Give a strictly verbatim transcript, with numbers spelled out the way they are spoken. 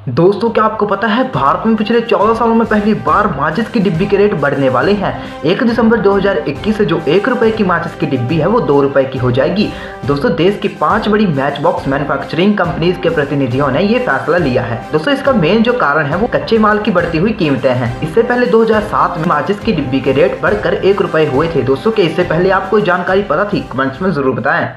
दोस्तों, क्या आपको पता है भारत में पिछले चौदह सालों में पहली बार माचिस की डिब्बी के रेट बढ़ने वाले हैं। एक दिसंबर दो हज़ार इक्कीस से जो एक रुपए की माचिस की डिब्बी है वो दो रुपए की हो जाएगी। दोस्तों, देश की पांच बड़ी मैच बॉक्स मैन्युफैक्चरिंग कंपनीज के प्रतिनिधियों ने ये फैसला लिया है। दोस्तों, इसका मेन जो कारण है वो कच्चे माल की बढ़ती हुई कीमतें हैं। इससे पहले दो हज़ार सात में माचिस की डिब्बी के रेट बढ़कर एक रुपए हुए थे। दोस्तों, के इससे पहले आपको जानकारी पता थी? कमेंट्स में जरूर बताएं।